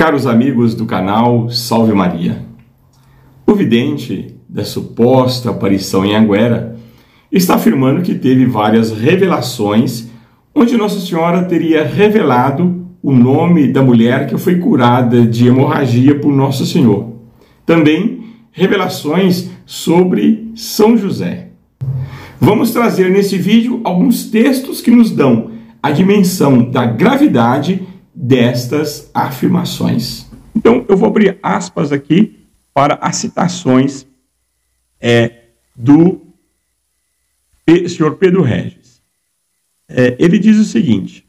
Caros amigos do canal Salve Maria, o vidente da suposta aparição em Anguera está afirmando que teve várias revelações onde Nossa Senhora teria revelado o nome da mulher que foi curada de hemorragia por Nosso Senhor. Também revelações sobre São José. Vamos trazer nesse vídeo alguns textos que nos dão a dimensão da gravidade destas afirmações. Então, eu vou abrir aspas aqui para as citações do senhor Pedro Regis. Ele diz o seguinte: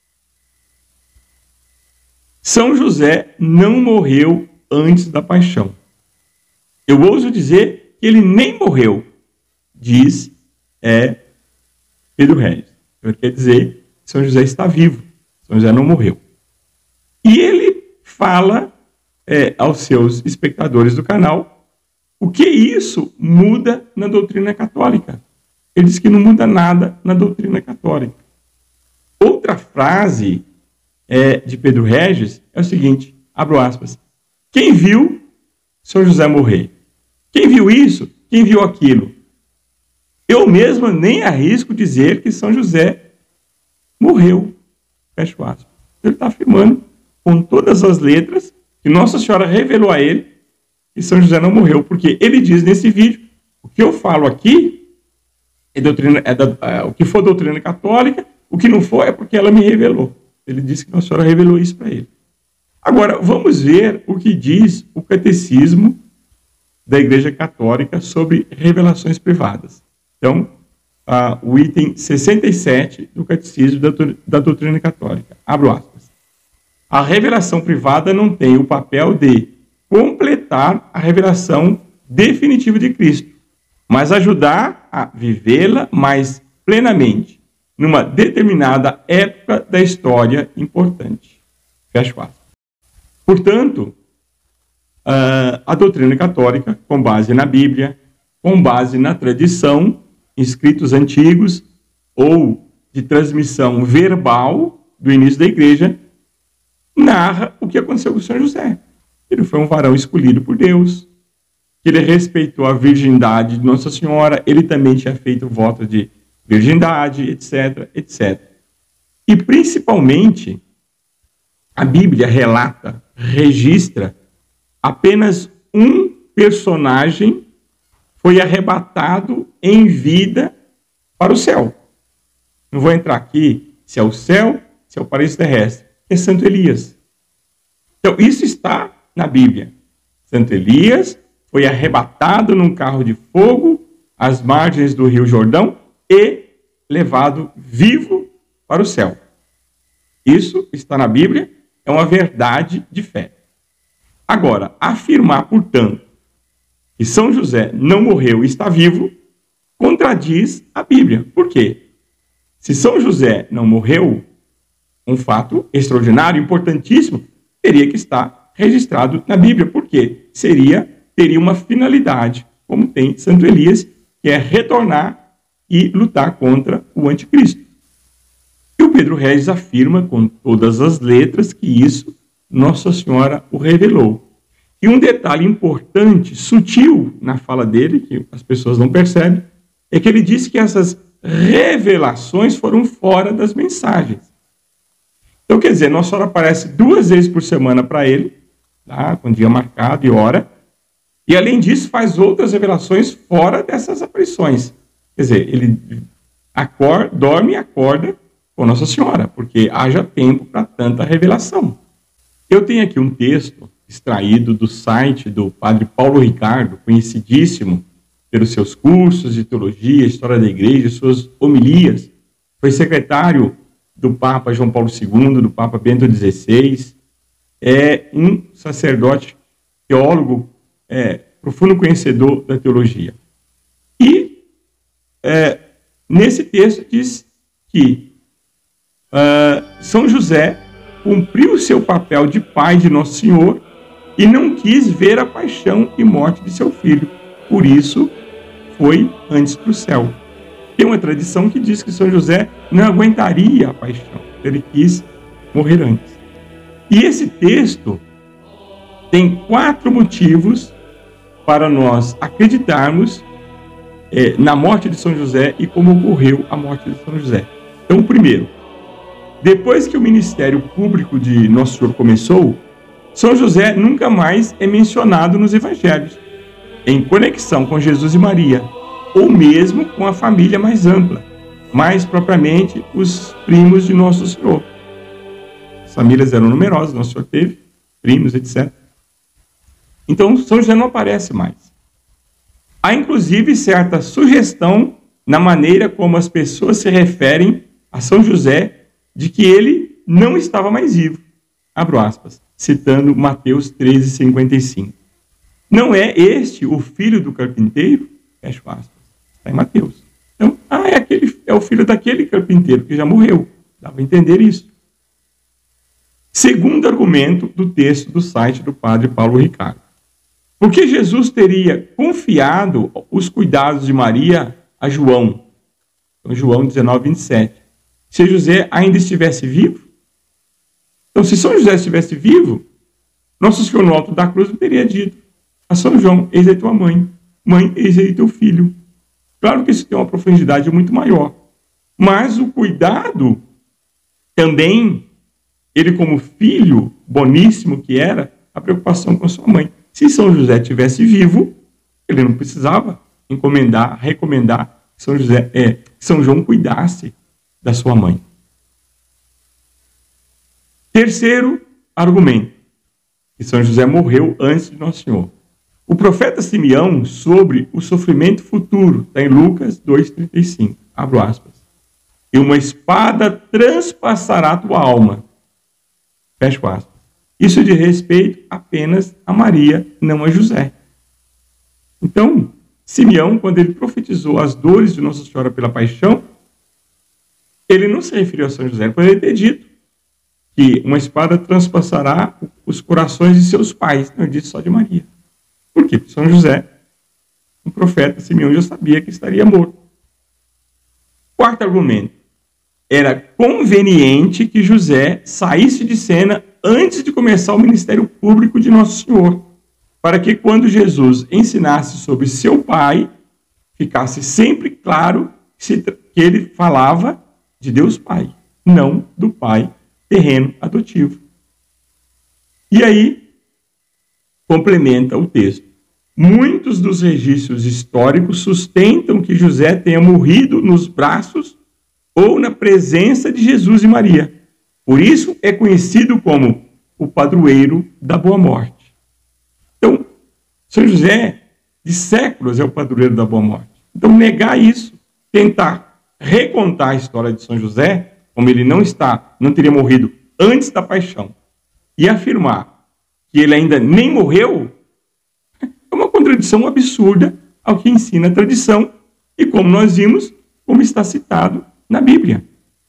São José não morreu antes da paixão. Eu ouso dizer que ele nem morreu, diz Pedro Regis. Quer dizer que São José está vivo, São José não morreu. E ele fala aos seus espectadores do canal o que isso muda na doutrina católica. Ele diz que não muda nada na doutrina católica. Outra frase de Pedro Regis é o seguinte, abro aspas: quem viu São José morrer? Quem viu isso? Quem viu aquilo? Eu mesmo nem arrisco dizer que São José morreu. Fecho aspas. Ele está afirmando com todas as letras que Nossa Senhora revelou a ele que São José não morreu, porque ele diz nesse vídeo, o que eu falo aqui o que for doutrina católica, o que não for é porque ela me revelou. Ele disse que Nossa Senhora revelou isso para ele. Agora, vamos ver o que diz o Catecismo da Igreja Católica sobre revelações privadas. Então, o item 67 do Catecismo da Doutrina Católica. Abro aspas. A revelação privada não tem o papel de completar a revelação definitiva de Cristo, mas ajudar a vivê-la mais plenamente, numa determinada época da história importante. Fecho aspas. Portanto, a doutrina católica, com base na Bíblia, com base na tradição, escritos antigos ou de transmissão verbal do início da igreja, narra o que aconteceu com São José. Ele foi um varão escolhido por Deus, ele respeitou a virgindade de Nossa Senhora, ele também tinha feito o voto de virgindade, etc, etc. E, principalmente, a Bíblia relata, registra, apenas um personagem foi arrebatado em vida para o céu. Não vou entrar aqui se é o céu, se é o paraíso terrestre. É Santo Elias. Então, isso está na Bíblia. Santo Elias foi arrebatado num carro de fogo às margens do Rio Jordão e levado vivo para o céu. Isso está na Bíblia, é uma verdade de fé. Agora, afirmar, portanto, que São José não morreu e está vivo, contradiz a Bíblia. Por quê? Se São José não morreu, um fato extraordinário, importantíssimo, teria que estar registrado na Bíblia, porque teria uma finalidade, como tem Santo Elias, que é retornar e lutar contra o anticristo. E o Pedro Regis afirma com todas as letras que isso Nossa Senhora o revelou. E um detalhe importante, sutil na fala dele, que as pessoas não percebem, é que ele disse que essas revelações foram fora das mensagens. Então, quer dizer, Nossa Senhora aparece 2 vezes por semana para ele, tá? Com dia marcado e hora, e além disso faz outras revelações fora dessas aparições. Quer dizer, ele dorme e acorda com Nossa Senhora, porque haja tempo para tanta revelação. Eu tenho aqui um texto extraído do site do padre Paulo Ricardo, conhecidíssimo pelos seus cursos de teologia, história da igreja, suas homilias. Foi secretário do Papa João Paulo II, do Papa Bento XVI, é um sacerdote, teólogo, profundo conhecedor da teologia. E nesse texto diz que São José cumpriu seu papel de pai de Nosso Senhor e não quis ver a paixão e morte de seu filho. Por isso, foi antes para o céu. Tem uma tradição que diz que São José não aguentaria a paixão. Ele quis morrer antes. E esse texto tem 4 motivos para nós acreditarmos na morte de São José e como ocorreu a morte de São José. Então, primeiro, depois que o ministério público de Nosso Senhor começou, São José nunca mais é mencionado nos evangelhos, em conexão com Jesus e Maria, ou mesmo com a família mais ampla, mais propriamente os primos de Nosso Senhor. As famílias eram numerosas, Nosso Senhor teve primos, etc. Então, São José não aparece mais. Há, inclusive, certa sugestão na maneira como as pessoas se referem a São José, de que ele não estava mais vivo. Abro aspas, citando Mateus 13:55. Não é este o filho do carpinteiro? Fecho aspas. Está em Mateus. Então, é o filho daquele carpinteiro que já morreu. Dá para entender isso. Segundo argumento do texto do site do padre Paulo Ricardo. Por que Jesus teria confiado os cuidados de Maria a João? Então, João 19:27. Se José ainda estivesse vivo? Então, se São José estivesse vivo, Nosso Senhor no alto da cruz teria dito a São João: eis aí tua mãe, mãe, eis aí teu filho. Claro que isso tem uma profundidade muito maior. Mas o cuidado também, ele como filho boníssimo que era, a preocupação com sua mãe. Se São José estivesse vivo, ele não precisava recomendar que São João cuidasse da sua mãe. Terceiro argumento, que São José morreu antes de Nosso Senhor. O profeta Simeão, sobre o sofrimento futuro, está em Lucas 2:35, abro aspas. E uma espada transpassará a tua alma. Fecho aspas. Isso diz respeito apenas a Maria, não a José. Então, Simeão, quando ele profetizou as dores de Nossa Senhora pela paixão, ele não se referiu a São José, ele poderia ter dito que uma espada transpassará os corações de seus pais. Não, ele disse só de Maria. Por quê? Porque São José, o profeta Simeão, já sabia que estaria morto. Quarto argumento. Era conveniente que José saísse de cena antes de começar o ministério público de Nosso Senhor, para que quando Jesus ensinasse sobre seu pai, ficasse sempre claro que ele falava de Deus Pai, não do pai terreno adotivo. E aí, complementa o texto. Muitos dos registros históricos sustentam que José tenha morrido nos braços ou na presença de Jesus e Maria. Por isso é conhecido como o padroeiro da Boa Morte. Então, São José, de séculos, é o padroeiro da Boa Morte. Então, negar isso, tentar recontar a história de São José, como ele não teria morrido antes da paixão, e afirmar que ele ainda nem morreu, é uma contradição absurda ao que ensina a tradição e, como nós vimos, como está citado na Bíblia.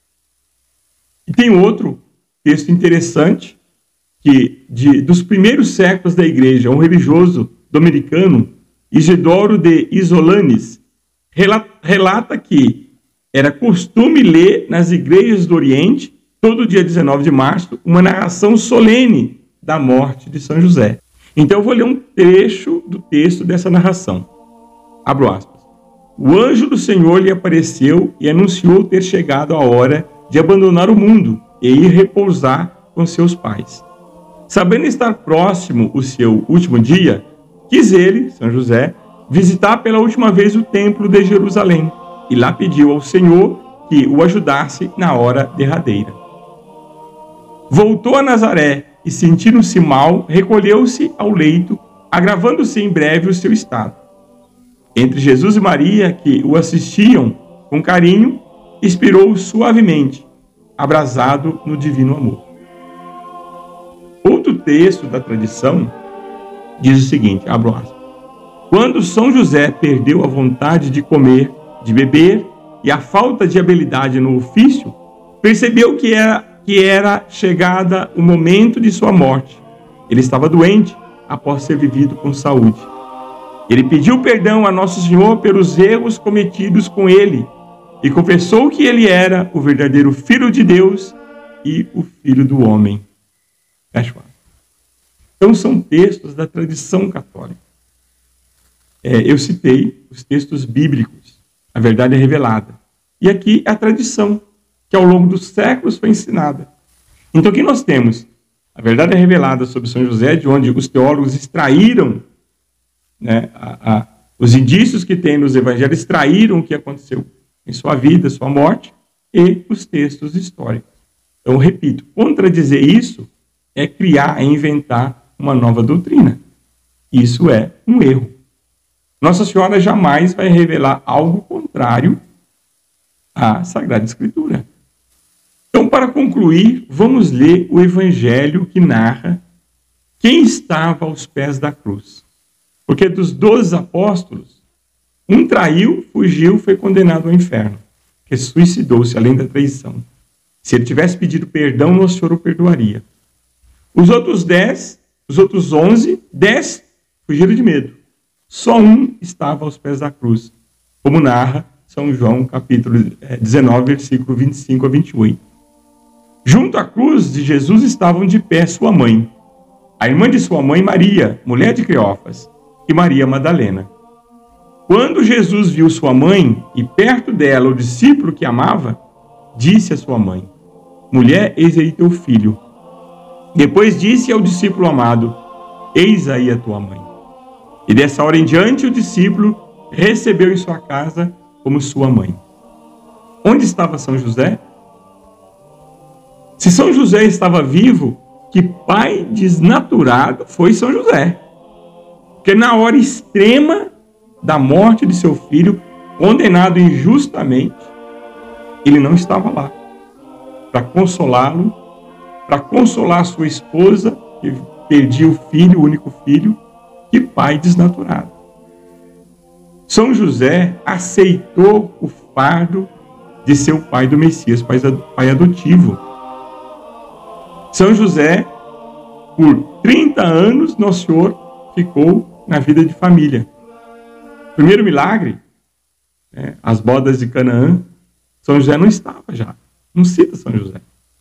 E tem outro texto interessante que, dos primeiros séculos da igreja, um religioso dominicano, Isidoro de Isolanes, relata que era costume ler nas igrejas do Oriente, todo dia 19 de março, uma narração solene da morte de São José. Então eu vou ler um trecho do texto dessa narração. Abro aspas. O anjo do Senhor lhe apareceu e anunciou ter chegado a hora de abandonar o mundo e ir repousar com seus pais. Sabendo estar próximo o seu último dia, quis ele, São José, visitar pela última vez o templo de Jerusalém e lá pediu ao Senhor que o ajudasse na hora derradeira. Voltou a Nazaré e, sentindo-se mal, recolheu-se ao leito, agravando-se em breve o seu estado. Entre Jesus e Maria, que o assistiam com carinho, expirou suavemente, abrasado no divino amor. Outro texto da tradição diz o seguinte, abro aspas. Quando São José perdeu a vontade de comer, de beber e a falta de habilidade no ofício, percebeu que era chegada o momento de sua morte. Ele estava doente após ter vivido com saúde. Ele pediu perdão a Nosso Senhor pelos erros cometidos com ele e confessou que ele era o verdadeiro Filho de Deus e o Filho do homem. Fecha. Então, são textos da tradição católica. Eu citei os textos bíblicos, a verdade é revelada. E aqui é a tradição, que ao longo dos séculos foi ensinada. Então, aqui nós temos a verdade é revelada sobre São José, de onde os teólogos extraíram, né, os indícios que tem nos evangelhos, extraíram o que aconteceu em sua vida, sua morte, e os textos históricos. Então, repito, contradizer isso é criar, é inventar uma nova doutrina. Isso é um erro. Nossa Senhora jamais vai revelar algo contrário à Sagrada Escritura. Então, para concluir, vamos ler o evangelho que narra quem estava aos pés da cruz. Porque dos 12 apóstolos, um traiu, fugiu, foi condenado ao inferno, que suicidou-se além da traição. Se ele tivesse pedido perdão, Nosso Senhor o perdoaria. Os outros 11, 10 fugiram de medo. Só um estava aos pés da cruz, como narra São João, capítulo 19, versículo 25 a 28. Junto à cruz de Jesus estavam de pé sua mãe, a irmã de sua mãe, Maria, mulher de Cleófas, e Maria Madalena. Quando Jesus viu sua mãe e perto dela o discípulo que amava, disse à sua mãe: mulher, eis aí teu filho. Depois disse ao discípulo amado: eis aí a tua mãe. E dessa hora em diante o discípulo recebeu em sua casa como sua mãe. Onde estava São José? Se São José estava vivo, que pai desnaturado foi São José. Porque na hora extrema da morte de seu filho, condenado injustamente, ele não estava lá para consolá-lo, para consolar sua esposa, que perdia o filho, o único filho, que pai desnaturado. São José aceitou o fardo de seu pai do Messias, pai adotivo. São José, por 30 anos, Nosso Senhor ficou na vida de família. Primeiro milagre, as bodas de Canaã, São José não estava já. Não cita São José.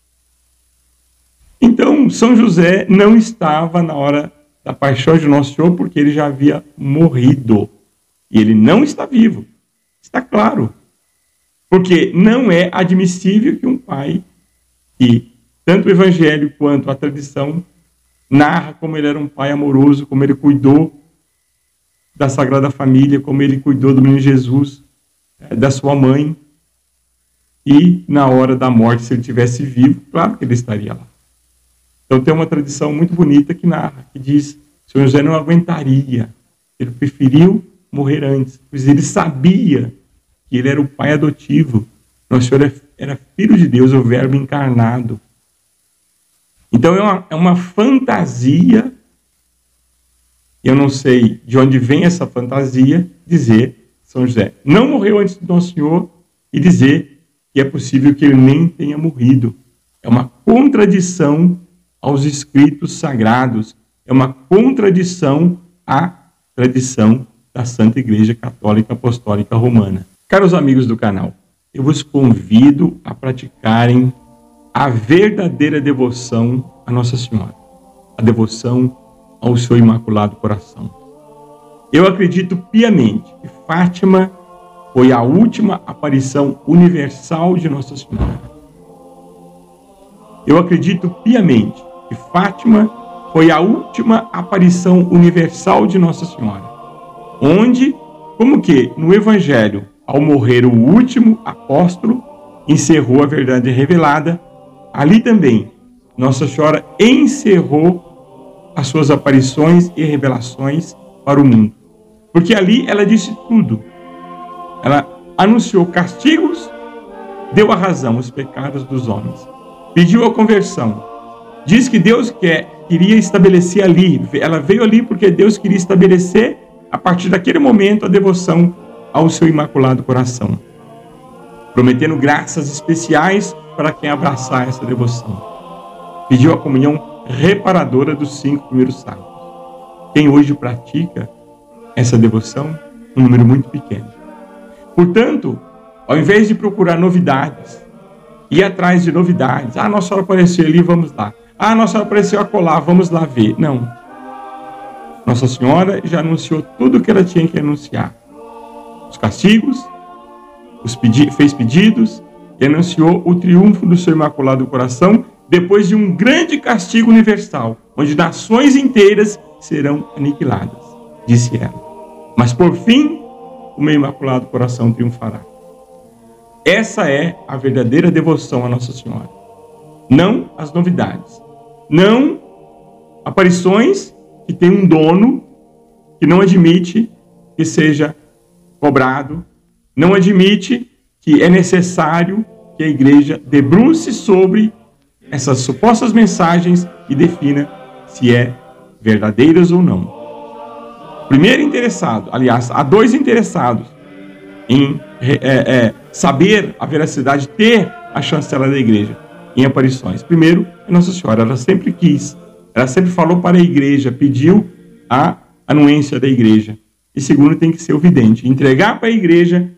Então, São José não estava na hora da paixão de Nosso Senhor, porque ele já havia morrido. E ele não está vivo. Está claro. Porque não é admissível que um pai, que tanto o Evangelho quanto a tradição narra como ele era um pai amoroso, como ele cuidou da Sagrada Família, como ele cuidou do menino Jesus, da sua mãe. E na hora da morte, se ele tivesse vivo, claro que ele estaria lá. Então tem uma tradição muito bonita que narra, que diz que São José não aguentaria. Ele preferiu morrer antes, pois ele sabia que ele era o pai adotivo. Nosso Senhor era filho de Deus, o verbo encarnado. Então é uma fantasia, eu não sei de onde vem essa fantasia, dizer São José não morreu antes do Nosso Senhor e dizer que é possível que ele nem tenha morrido. É uma contradição aos escritos sagrados, é uma contradição à tradição da Santa Igreja Católica Apostólica Romana. Caros amigos do canal, eu vos convido a praticarem a verdadeira devoção a Nossa Senhora, a devoção ao seu Imaculado Coração. Eu acredito piamente que Fátima foi a última aparição universal de Nossa Senhora. Eu acredito piamente que Fátima foi a última aparição universal de Nossa Senhora, onde, como que no Evangelho, ao morrer o último apóstolo, encerrou a verdade revelada, ali também Nossa Senhora encerrou as suas aparições e revelações para o mundo. Porque ali ela disse tudo. Ela anunciou castigos, deu a razão aos pecados dos homens, pediu a conversão, diz que Deus queria estabelecer ali, ela veio ali porque Deus queria estabelecer, a partir daquele momento, a devoção ao seu Imaculado Coração, prometendo graças especiais para quem abraçar essa devoção. Pediu a comunhão reparadora dos 5 primeiros sábados. Quem hoje pratica essa devoção, um número muito pequeno. Portanto, ao invés de procurar novidades, ir atrás de novidades, Nossa Senhora apareceu ali, vamos lá. Nossa Senhora apareceu acolá, vamos lá ver. Não. Nossa Senhora já anunciou tudo o que ela tinha que anunciar. Os castigos, fez pedidos e anunciou o triunfo do seu Imaculado Coração depois de um grande castigo universal, onde nações inteiras serão aniquiladas, disse ela. Mas por fim, o meu Imaculado Coração triunfará. Essa é a verdadeira devoção a Nossa Senhora. Não as novidades. Não aparições que tem um dono que não admite que seja cobrado, não admite que é necessário que a igreja debruce sobre essas supostas mensagens e defina se é verdadeiras ou não. Primeiro interessado, aliás, há dois interessados em saber a veracidade, ter a chancela da igreja em aparições. Primeiro, é Nossa Senhora, ela sempre quis, ela sempre falou para a igreja, pediu a anuência da igreja. E segundo, tem que ser o vidente, entregar para a igreja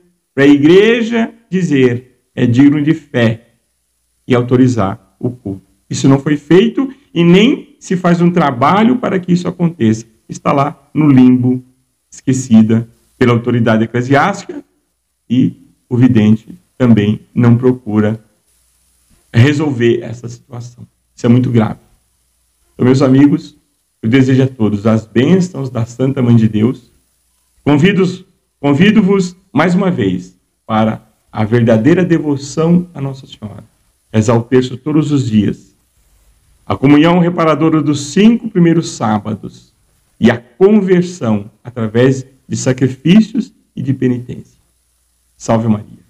dizer, é digno de fé e autorizar o culto. Isso não foi feito e nem se faz um trabalho para que isso aconteça. Está lá no limbo, esquecida pela autoridade eclesiástica, e o vidente também não procura resolver essa situação. Isso é muito grave. Então, meus amigos, eu desejo a todos as bênçãos da Santa Mãe de Deus. Convido-vos mais uma vez para a verdadeira devoção a Nossa Senhora. Rezar o terço todos os dias. A comunhão reparadora dos 5 primeiros sábados. E a conversão através de sacrifícios e de penitência. Salve Maria.